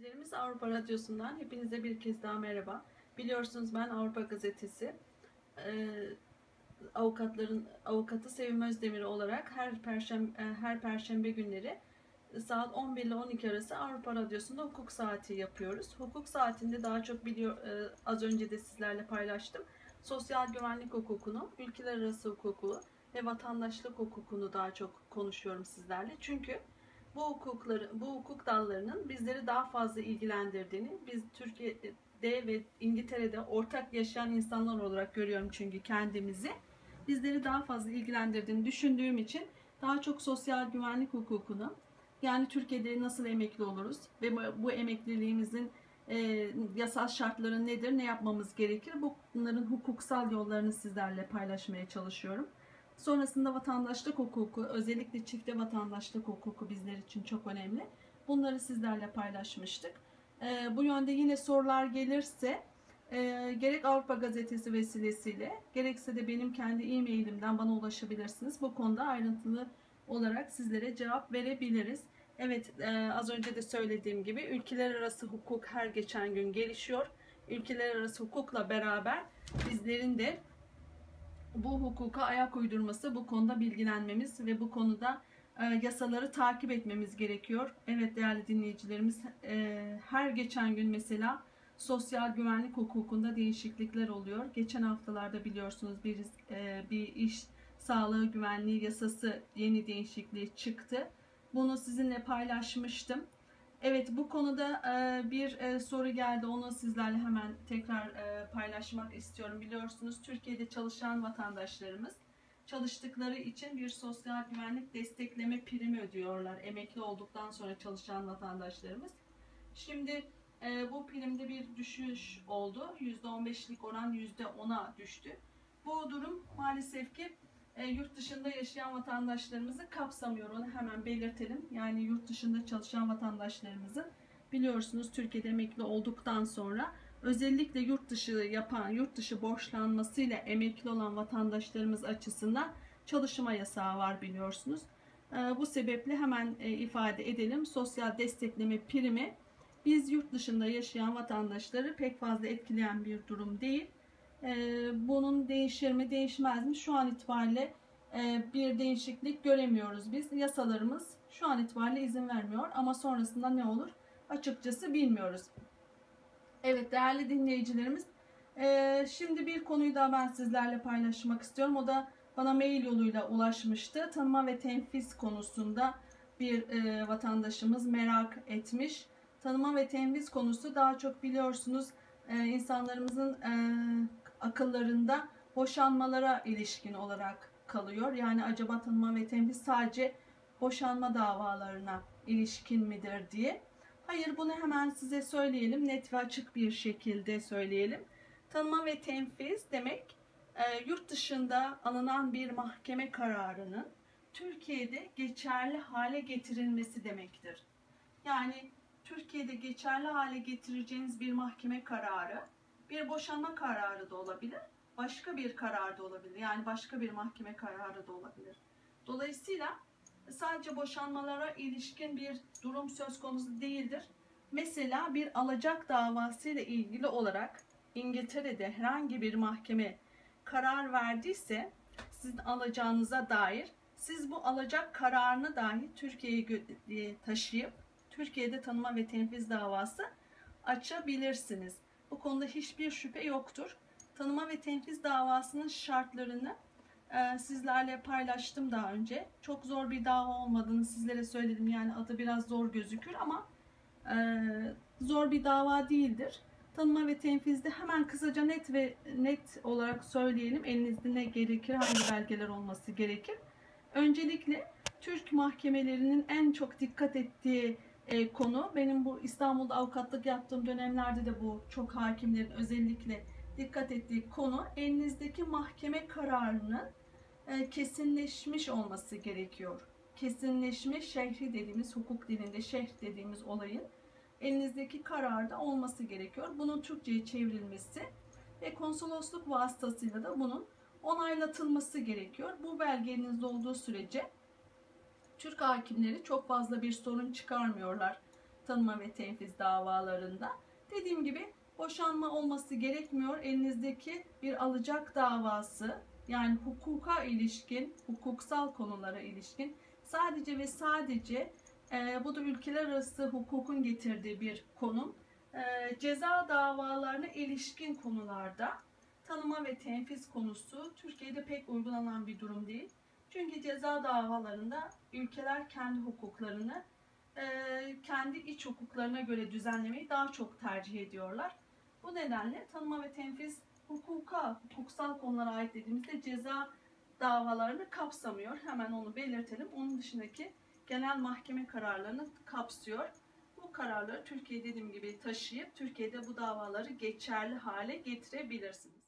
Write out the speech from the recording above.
dinleyicilerimiz, Avrupa Radyosu'ndan hepinize bir kez daha merhaba. Biliyorsunuz ben Avrupa Gazetesi avukatı Sevim Özdemir olarak her perşembe günleri saat 11 ile 12 arası Avrupa Radyosu'nda hukuk saati yapıyoruz. Hukuk saatinde daha çok az önce de sizlerle paylaştım. Sosyal güvenlik hukukunu, ülkeler arası hukuku ve vatandaşlık hukukunu daha çok konuşuyorum sizlerle. Çünkü bu hukuk dallarının bizleri daha fazla ilgilendirdiğini, biz Türkiye'de ve İngiltere'de ortak yaşayan insanlar olarak görüyorum çünkü kendimizi. Bizleri daha fazla ilgilendirdiğini düşündüğüm için daha çok sosyal güvenlik hukukunu, yani Türkiye'de nasıl emekli oluruz ve bu emekliliğimizin yasal şartları nedir, ne yapmamız gerekir, bunların hukuksal yollarını sizlerle paylaşmaya çalışıyorum. Sonrasında vatandaşlık hukuku, özellikle çifte vatandaşlık hukuku bizler için çok önemli. Bunları sizlerle paylaşmıştık. Bu yönde yine sorular gelirse gerek Avrupa Gazetesi vesilesiyle gerekse de benim kendi e-mailimden bana ulaşabilirsiniz. Bu konuda ayrıntılı olarak sizlere cevap verebiliriz. Evet, az önce de söylediğim gibi ülkeler arası hukuk her geçen gün gelişiyor. Ülkeler arası hukukla beraber bizlerin de bu hukuka ayak uydurması, bu konuda bilgilenmemiz ve bu konuda yasaları takip etmemiz gerekiyor. Evet değerli dinleyicilerimiz, her geçen gün mesela sosyal güvenlik hukukunda değişiklikler oluyor. Geçen haftalarda biliyorsunuz bir iş sağlığı güvenliği yasası yeni değişikliği çıktı. Bunu sizinle paylaşmıştım. Evet, bu konuda bir soru geldi. Onu sizlerle hemen tekrar paylaşmak istiyorum. Biliyorsunuz Türkiye'de çalışan vatandaşlarımız çalıştıkları için bir sosyal güvenlik destekleme primi ödüyorlar. Emekli olduktan sonra çalışan vatandaşlarımız. Şimdi bu primde bir düşüş oldu. %15'lik oran %10'a düştü. Bu durum maalesef ki yurt dışında yaşayan vatandaşlarımızı kapsamıyor. Onu hemen belirtelim. Yani yurt dışında çalışan vatandaşlarımızı biliyorsunuz Türkiye'de emekli olduktan sonra özellikle yurt dışı borçlanmasıyla emekli olan vatandaşlarımız açısından çalışma yasağı var biliyorsunuz. Bu sebeple hemen ifade edelim. Sosyal destekleme primi biz yurt dışında yaşayan vatandaşları pek fazla etkileyen bir durum değil. Bunun değişir mi değişmez mi? Şu an itibariyle bir değişiklik göremiyoruz biz. Yasalarımız şu an itibariyle izin vermiyor ama sonrasında ne olur açıkçası bilmiyoruz. Evet değerli dinleyicilerimiz, şimdi bir konuyu daha ben sizlerle paylaşmak istiyorum. O da bana mail yoluyla ulaşmıştı. Tanıma ve tenfiz konusunda bir vatandaşımız merak etmiş. Tanıma ve tenfiz konusu daha çok biliyorsunuz insanlarımızın akıllarında boşanmalara ilişkin olarak kalıyor. Yani acaba tanıma ve tenfiz sadece boşanma davalarına ilişkin midir diye. Hayır, bunu hemen size söyleyelim. Net ve açık bir şekilde söyleyelim. Tanıma ve tenfiz demek yurt dışında alınan bir mahkeme kararının Türkiye'de geçerli hale getirilmesi demektir. Yani Türkiye'de geçerli hale getireceğiniz bir mahkeme kararı bir boşanma kararı da olabilir, başka bir karar da olabilir. Yani başka bir mahkeme kararı da olabilir. Dolayısıyla sadece boşanmalara ilişkin bir durum söz konusu değildir. Mesela bir alacak davası ile ilgili olarak İngiltere'de herhangi bir mahkeme karar verdiyse sizin alacağınıza dair, siz bu alacak kararını dahi Türkiye'ye taşıyıp Türkiye'de tanıma ve tenfiz davası açabilirsiniz. Bu konuda hiçbir şüphe yoktur. Tanıma ve tenfiz davasının şartlarını sizlerle paylaştım daha önce. Çok zor bir dava olmadığını sizlere söyledim. Yani adı biraz zor gözükür ama zor bir dava değildir. Tanıma ve tenfizde hemen kısaca net olarak söyleyelim. Elinizde ne gerekir, hangi belgeler olması gerekir. Öncelikle Türk mahkemelerinin en çok dikkat ettiği konu, benim bu İstanbul'da avukatlık yaptığım dönemlerde de bu çok hakimlerin özellikle dikkat ettiği konu, elinizdeki mahkeme kararının kesinleşmiş olması gerekiyor. Kesinleşme şerhi dediğimiz, hukuk dilinde şerh dediğimiz olayın elinizdeki kararda olması gerekiyor. Bunun Türkçe'ye çevrilmesi ve konsolosluk vasıtasıyla da bunun onaylatılması gerekiyor. Bu belge elinizde olduğu sürece Türk hakimleri çok fazla bir sorun çıkarmıyorlar. tanıma ve tenfiz davalarında. Dediğim gibi boşanma olması gerekmiyor. Elinizdeki bir alacak davası, yani hukuka ilişkin, hukuksal konulara ilişkin sadece ve sadece bu da ülkeler arası hukukun getirdiği bir konum. Ceza davalarına ilişkin konularda tanıma ve tenfiz konusu Türkiye'de pek uygulanan bir durum değil. Çünkü ceza davalarında ülkeler kendi hukuklarını kendi iç hukuklarına göre düzenlemeyi daha çok tercih ediyorlar. Bu nedenle tanıma ve tenfiz hukuksal konulara ait dediğimizde ceza davalarını kapsamıyor. Hemen onu belirtelim. Onun dışındaki genel mahkeme kararlarını kapsıyor. Bu kararları Türkiye dediğim gibi taşıyıp Türkiye'de bu davaları geçerli hale getirebilirsiniz.